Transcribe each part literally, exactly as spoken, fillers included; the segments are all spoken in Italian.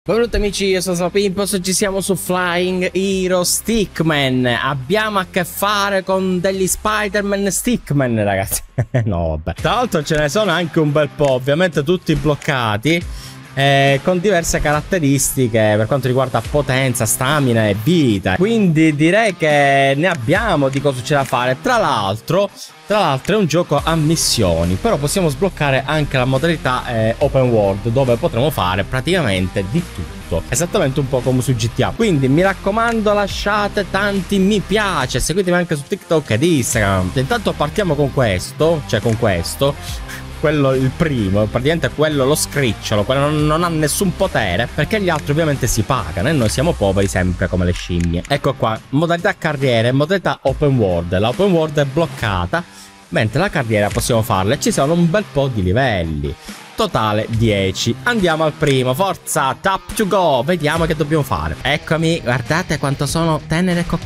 Benvenuti amici, io sono Pimpos e ci siamo su Flying Hero Stickman. Abbiamo a che fare con degli Spider-Man Stickman, ragazzi. No, vabbè. Tra l'altro ce ne sono anche un bel po', ovviamente tutti bloccati, eh, con diverse caratteristiche per quanto riguarda potenza, stamina e vita. Quindi direi che ne abbiamo di cosa c'è da fare. Tra l'altro... Tra l'altro è un gioco a missioni, però possiamo sbloccare anche la modalità eh, open world, dove potremo fare praticamente di tutto, esattamente un po' come su G T A. Quindi mi raccomando, lasciate tanti mi piace, seguitemi anche su TikTok ed Instagram. Intanto partiamo con questo, cioè con questo, quello il primo, praticamente quello lo scricciolo, quello non, non ha nessun potere, perché gli altri ovviamente si pagano e noi siamo poveri sempre come le scimmie. Ecco qua, modalità carriera e modalità open world. La open world è bloccata, mentre la carriera possiamo farla e ci sono un bel po' di livelli. Totale dieci. Andiamo al primo, forza, tap to go. Vediamo che dobbiamo fare. Eccomi, guardate quanto sono tenere co...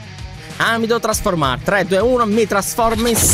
Ah, mi devo trasformare. tre, due, uno, mi trasformo in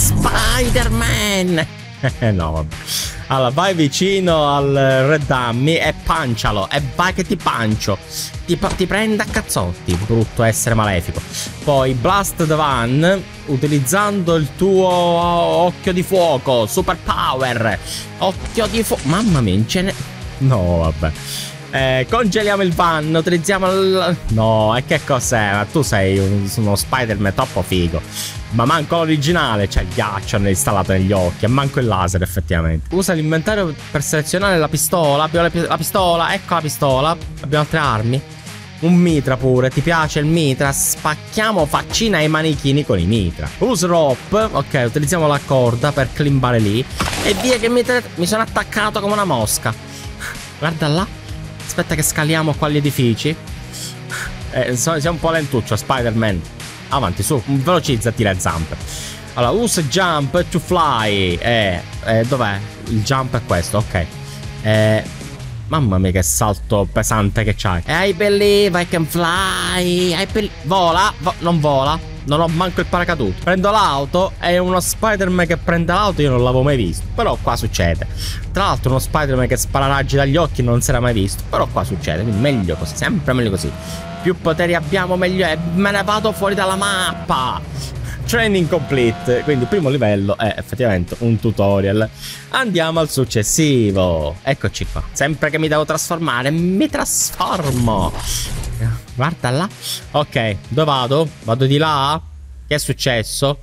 Spider-Man. No, vabbè. Allora, vai vicino al Red Dummy e pancialo. E vai che ti pancio. Ti, ti prende a cazzotti, brutto essere malefico. Poi Blast the Van, utilizzando il tuo occhio di fuoco, super power. Occhio di fuoco. Mamma mia, ce ne... No, vabbè. Eh, congeliamo il van, utilizziamo il... No, e che cos'è? Ma tu sei un, uno Spider-Man troppo figo. Ma manco l'originale, c'è il ghiaccio installato negli occhi. E manco il laser effettivamente. Usa l'inventario per selezionare la pistola. Abbiamo la, la pistola, ecco la pistola. Abbiamo altre armi. Un mitra pure, ti piace il mitra? Spacchiamo faccina ai manichini con i mitra. Use rope, ok, utilizziamo la corda per climbare lì. E via che mi, mi sono attaccato come una mosca. Guarda là. Aspetta che scaliamo qua gli edifici. Eh, siamo un po' lentuccio, Spider-Man. Avanti, su, velocizzati le zampe. Allora, use jump to fly. Eh, eh dov'è? Il jump è questo, ok. Eh, mamma mia che salto pesante che c'hai. I believe I can fly. I believe... Vola, vo non vola. Non ho manco il paracadute. Prendo l'auto. È uno Spider-Man che prende l'auto. Io non l'avevo mai visto. Però qua succede. Tra l'altro uno Spider-Man che spara raggi dagli occhi non si era mai visto. Però qua succede. Quindi meglio così. Sempre meglio così. Più poteri abbiamo meglio è. Me ne vado fuori dalla mappa. Training complete. Quindi il primo livello è effettivamente un tutorial. Andiamo al successivo. Eccoci qua. Sempre che mi devo trasformare, mi trasformo. Guarda là. Ok, dove vado? Vado di là? Che è successo?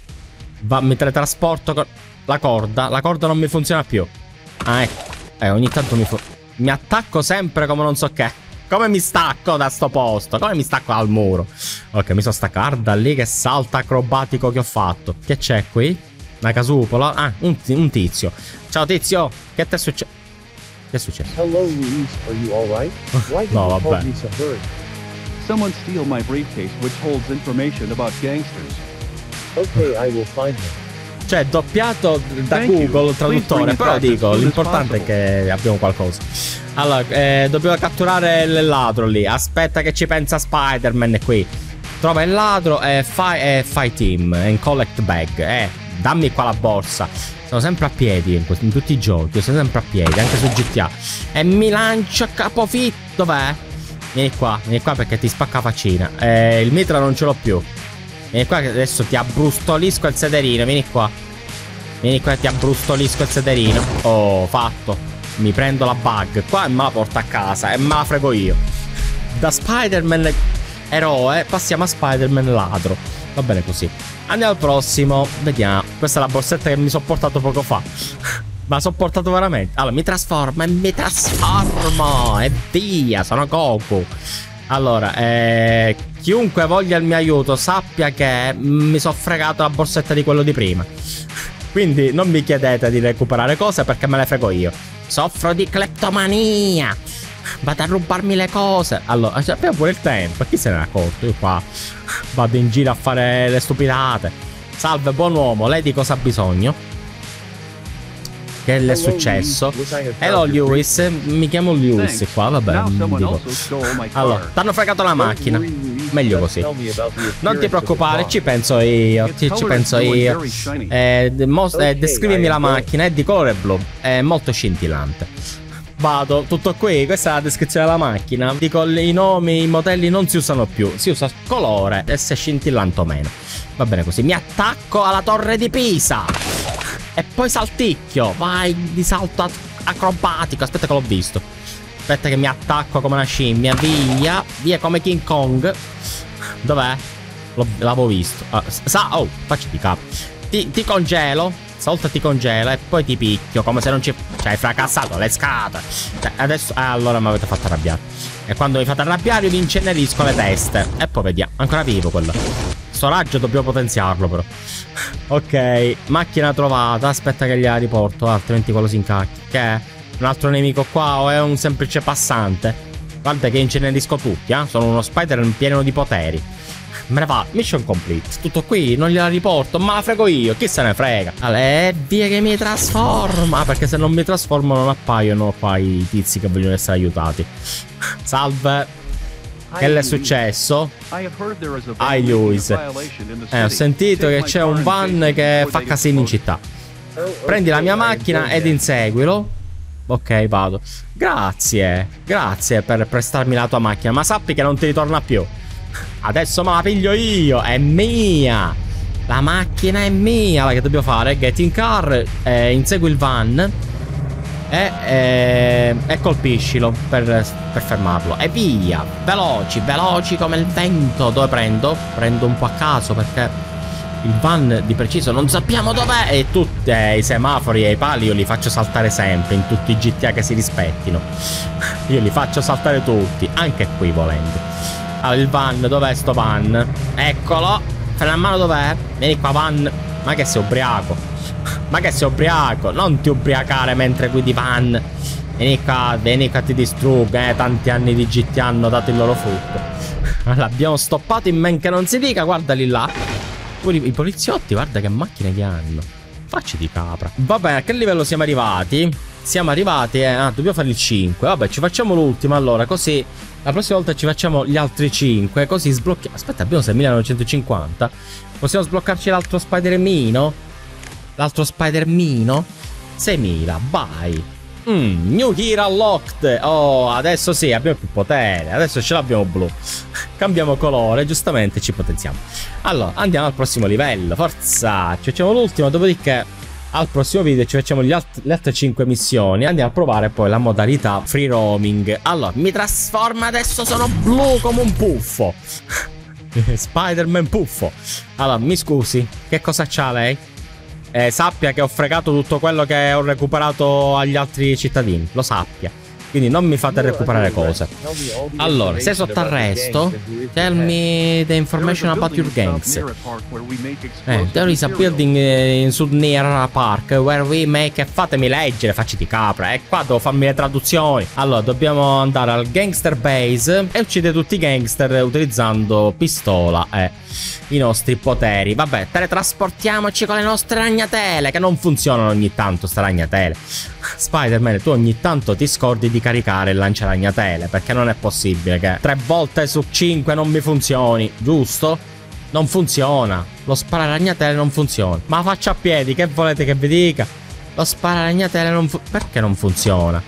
Va, mi teletrasporto con la corda. La corda non mi funziona più. Ah, ecco. Eh, ogni tanto mi, mi attacco sempre come non so che. Come mi stacco da sto posto? Come mi stacco al muro? Ok, mi sono staccato. Guarda lì che salto acrobatico che ho fatto. Che c'è qui? Una casupola. Ah, un, un tizio. Ciao tizio. Che ti è successo? Che è successo? Hello Luis, are you alright? Why did No, you vabbè. call me so hurt? Someone steal my briefcase which holds information about gangsters. Okay, I will find him. Cioè, doppiato da Thank you. Google traduttore. Please bring it Però back as dico, soon as l'importante è possible. che abbiamo qualcosa. Allora, eh, dobbiamo catturare il ladro lì. Aspetta che ci pensa Spider-Man qui. Trova il ladro e fai, e fai team and collect bag. Eh, dammi qua la borsa. Sono sempre a piedi in, in tutti i giochi. Io sono sempre a piedi, anche su G T A. E mi lancio a capofitto. Dov'è? Vieni qua, vieni qua perché ti spacca la faccina. Eh, il mitra non ce l'ho più. Vieni qua che adesso ti abbrustolisco il sederino. Vieni qua. Vieni qua e ti abbrustolisco il sederino. Oh, fatto. Mi prendo la bug qua e me la porto a casa. E me la frego io. Da Spider-Man eroe passiamo a Spider-Man ladro. Va bene così. Andiamo al prossimo. Vediamo. Questa è la borsetta che mi sono portato poco fa. Ma sono portato veramente. Allora mi trasformo e mi trasformo. E via. Sono Goku. Allora eh, chiunque voglia il mio aiuto sappia che mi sono fregato la borsetta di quello di prima. Quindi non mi chiedete di recuperare cose perché me le frego io. Soffro di cleptomania. Vado a rubarmi le cose. Allora abbiamo pure il tempo. Chi se ne è accorto? Io qua vado in giro a fare le stupidate. Salve buon uomo. Lei di cosa ha bisogno? Che le è successo? Hello Lewis. Mi chiamo Lewis qua. Vabbè dico. Allora t'hanno fregato la macchina. Meglio così. Non ti preoccupare, ci penso io. Ci, ci penso io. Eh, eh, descrivimi la macchina. È di colore blu. È molto scintillante. Vado, tutto qui, questa è la descrizione della macchina. Dico, i nomi, i modelli non si usano più, si usa colore e se scintillante o meno. Va bene così, mi attacco alla torre di Pisa e poi salticchio, vai di salto acrobatico, aspetta che l'ho visto. Aspetta che mi attacco come una scimmia, via, via come King Kong. Dov'è? L'avevo visto. Ah, sa, oh, facci di capo. Ti, ti congelo. Stavolta ti congela e poi ti picchio come se non ci... Cioè hai fracassato le scatole. Cioè, adesso... Ah, allora mi avete fatto arrabbiare. E quando mi fate arrabbiare vi incenerisco le teste. E poi vediamo. Ancora vivo quello. Sto raggio dobbiamo potenziarlo però. Ok, macchina trovata. Aspetta che gliela riporto, altrimenti quello si incacchia. Che è? Un altro nemico qua o è un semplice passante? Guarda che incenerisco tutti, eh. Sono uno Spider pieno di poteri. Me ne va, mission complete. Tutto qui, non gliela riporto, ma la frego io, chi se ne frega. Allora, via che mi trasforma. Perché se non mi trasformo non appaiono qua i tizi che vogliono essere aiutati. Salve. Che le è successo? Ai Lewis. Eh, ho sentito che c'è un van che fa casino in città. Prendi la mia macchina ed inseguilo. Ok, vado. Grazie, grazie per prestarmi la tua macchina, ma sappi che non ti ritorna più. Adesso me la piglio io, è mia. La macchina è mia. Allora, che dobbiamo fare? Get in car, eh, insegui il van e, eh, e colpiscilo per, per fermarlo. E via, veloci, veloci come il vento. Dove prendo? Prendo un po' a caso perché il van di preciso non sappiamo dov'è. E tutti eh, i semafori e i pali io li faccio saltare sempre in tutti i G T A che si rispettino. Io li faccio saltare tutti, anche qui volendo. Allora, il van, dov'è sto van? Eccolo. Freno a mano dov'è? Vieni qua, van. Ma che sei ubriaco? Ma che sei ubriaco? Non ti ubriacare mentre guidi van. Vieni qua, vieni qua, ti distruggo. Eh, tanti anni di G T A hanno dato il loro frutto. Allora, abbiamo stoppato in men che non si dica. Guardali là. Pure i poliziotti, guarda che macchine che hanno. Facci di capra. Va bene, a che livello siamo arrivati? Siamo arrivati, eh. Ah, dobbiamo fare il cinque. Vabbè, ci facciamo l'ultimo allora, così la prossima volta ci facciamo gli altri cinque. Così sblocchiamo. Aspetta, abbiamo seimilanovecentocinquanta. Possiamo sbloccarci l'altro Spider-Mino? L'altro Spider-Mino? seimila, vai. Mm, New Hero Unlocked. Oh, adesso sì, abbiamo più potere. Adesso ce l'abbiamo blu. Cambiamo colore, giustamente ci potenziamo. Allora, andiamo al prossimo livello. Forza, ci facciamo l'ultimo, dopodiché al prossimo video ci facciamo gli alt le altre cinque missioni. Andiamo a provare poi la modalità free roaming. Allora, mi trasforma adesso, sono blu come un puffo. Spider-Man puffo. Allora, mi scusi, che cosa c'ha lei? Eh, sappia che ho fregato tutto quello che ho recuperato agli altri cittadini. Lo sappia. Quindi non mi fate recuperare cose. Allora, sei sotto arresto. Tell me the information about your gangs. Eh, there is a building in Sud near park where we make... Fatemi leggere, facci di capra. E qua devo farmi le traduzioni. Allora, dobbiamo andare al gangster base e uccidere tutti i gangster utilizzando pistola e i nostri poteri. Vabbè, teletrasportiamoci con le nostre ragnatele, che non funzionano ogni tanto sta ragnatele. Spider-Man, tu ogni tanto ti scordi di caricare il lanciaragnatele, perché non è possibile che tre volte su cinque non mi funzioni, giusto? Non funziona. Lo spararagnatele non funziona. Ma faccio a piedi, che volete che vi dica? Lo spararagnatele non funziona. Perché non funziona?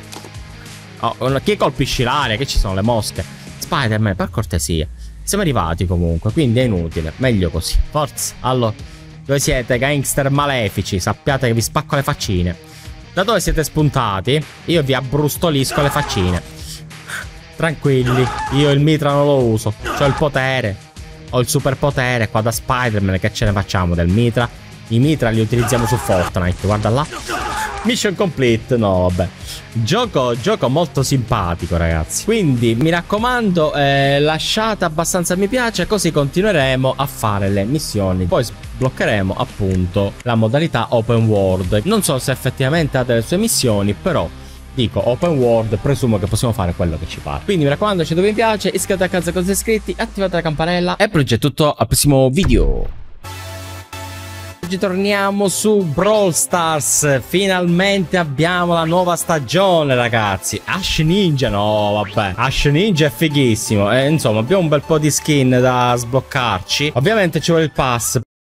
Oh, chi colpisci l'aria? Che ci sono le mosche? Spider-Man, per cortesia. Siamo arrivati comunque, quindi è inutile. Meglio così, forza. Allora, dove siete gangster malefici? Sappiate che vi spacco le faccine. Da dove siete spuntati? Io vi abbrustolisco le faccine. Tranquilli, io il mitra non lo uso. C'ho il potere. Ho il superpotere qua da Spider-Man. Che ce ne facciamo del mitra? I mitra li utilizziamo su Fortnite. Guarda là. Mission complete. No, vabbè. Gioco, gioco molto simpatico, ragazzi. Quindi mi raccomando, eh, lasciate abbastanza mi piace, così continueremo a fare le missioni. Poi sbloccheremo appunto la modalità open world. Non so se effettivamente ha delle sue missioni, però dico open world, presumo che possiamo fare quello che ci pare. Quindi mi raccomando, se vi piace, iscrivetevi al canale se siete iscritti, attivate la campanella. E per oggi è tutto, al prossimo video. Oggi torniamo su Brawl Stars. Finalmente abbiamo la nuova stagione, ragazzi. Ash Ninja, no vabbè, Ash Ninja è fighissimo. E insomma abbiamo un bel po' di skin da sbloccarci. Ovviamente ci vuole il pass.